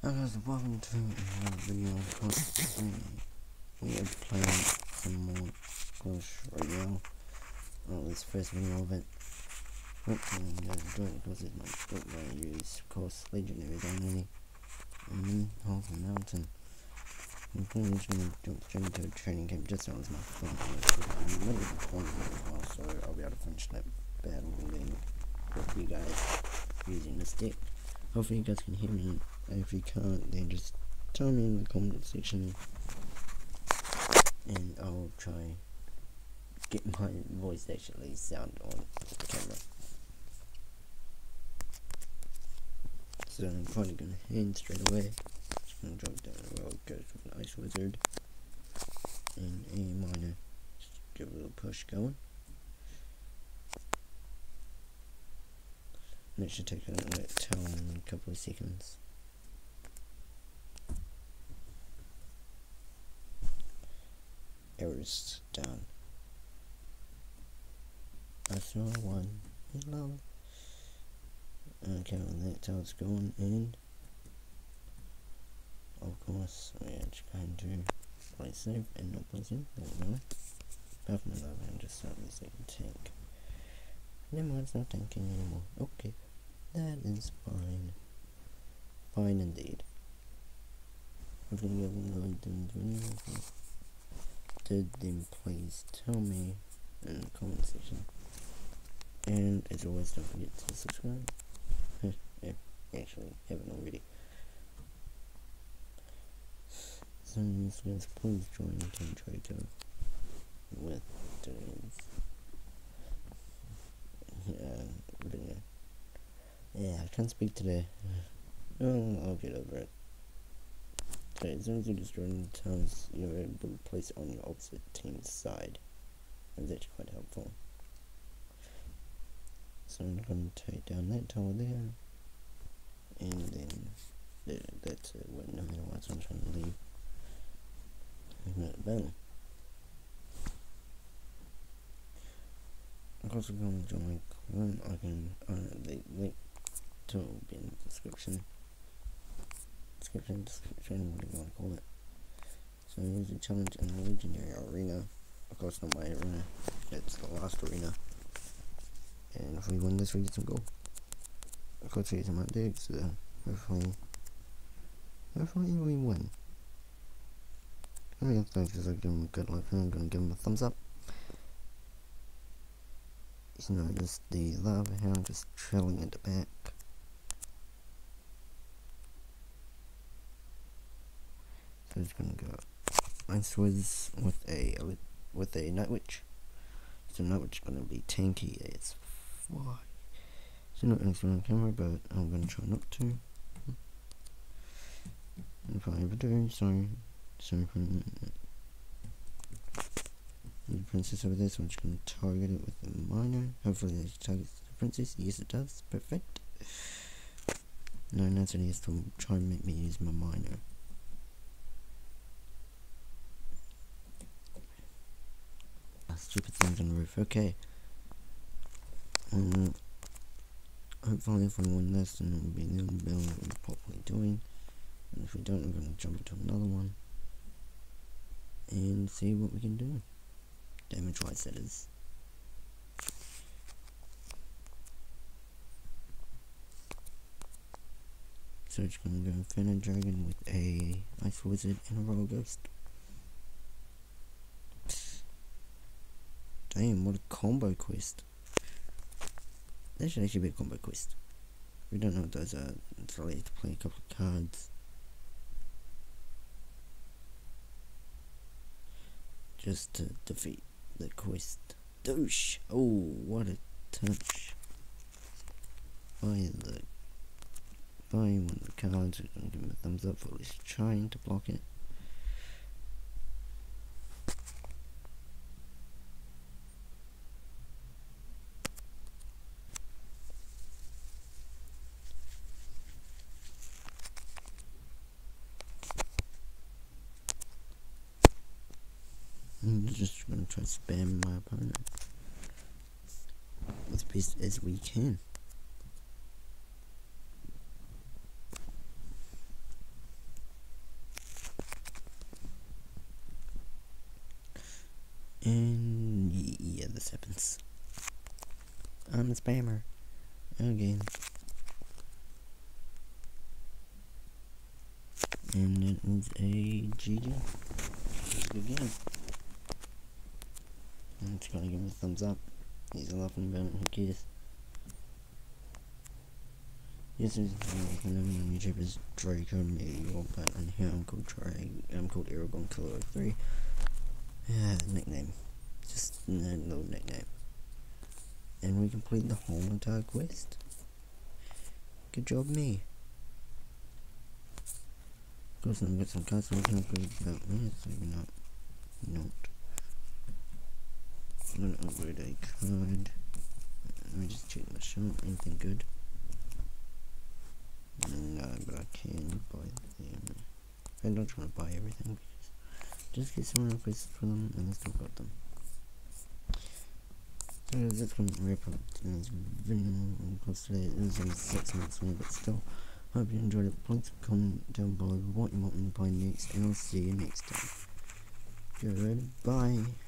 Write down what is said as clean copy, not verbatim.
Guys, welcome to another video. Of course, we are playing some more Clash Royale. Well, this first video of it. Hopefully you guys enjoy it because it's my book where I use, of course, Legendary Dynamite and then Halsey Mountain. I'm probably just going to jump straight into a training camp just so it's my phone. I'm really recording it as well, so I'll be able to finish that battle with you guys using the stick. Hopefully you guys can hear me. If you can't, then just tell me in the comment section and I'll try get my voice actually sound on the camera. So I'm probably gonna hand straight away. Just gonna drop down the road, goes with an Ice Wizard and a Miner. Just give a little push going. And it should take a couple of seconds. Errors done. I saw one. Hello. Okay, well that's how it's going, and of course we are just going to play safe and not play safe. There we go. Apart from that, I'm just starting to tank. Never mind, it's not tanking anymore. Okay, that is fine. Fine indeed. I'm gonna go and the video. Then please tell me in the comment section. And as always, don't forget to subscribe. If you actually haven't already. So guys, please join Team Trader with today's video. Yeah, I can't speak today. Oh, I'll get over it. So as soon as you destroy the towers, you're able to place it on your opposite team's side. That's actually quite helpful. So I'm going to take down that tower there. And then that's it. No matter what, so I'm trying to leave. Battle. I'm also going to join my clan. I can, the link to it will be in the description. Description, whatever you want to call it. So here's a challenge in the Legendary Arena. Of course, not my arena, it's the last arena. And if we win this, we get some gold. Of course, here's my dig, so hopefully we win. I mean, thanks, I give him a good luck, I'm gonna give him a thumbs up. You know, just the lava hound just trailing at the back. So it's gonna go Ice Wiz with a Night Witch. So Night Witch is gonna be tanky as fuck. So not anything on camera, but I'm gonna try not to. And if I ever do, sorry for the princess over there, so I'm just gonna target it with the Miner. Hopefully it targets the princess. Yes, it does. Perfect. No, that's what he has to try and make me use my Miner. Stupid things on the roof. Okay. Hopefully if we win this, then it will be the only build that we're properly doing. And if we don't, we're going to jump into another one. And see what we can do. Damage wise, that is. So it's going to go Inferno Dragon with a Ice Wizard and a Royal Ghost. Damn, what a combo quest. That should actually be a combo quest. We don't know what those are, it's related to play a couple of cards. Just to defeat the quest. Douche! Oh, what a touch. By one of the cards, we're going to give him a thumbs up for at least trying to block it. I'm just going to try to spam my opponent as best as we can. once. I'm a spammer. Again. And it is a GG. Again. I'm just gonna give him a thumbs up. He's laughing about it, who cares? Yes, my name on YouTube is Draco Meteor, but on here I'm called Aragon Killer 3. Nickname. Just a little nickname. And we completed the whole entire quest. Good job, me. Of course, I've got some cards so we can upgrade about me, so we're not. I'm gonna upgrade a card. Let me just check my shop. Anything good? No, but I can buy them. I'm not trying to buy everything because just get some requests for them and I still got them. So that's going to wrap up today's video. Of course, today it is only 6 months away, but still, hope you enjoyed it. Please comment down below what you want me to buy next, and I'll see you next time. Goodbye.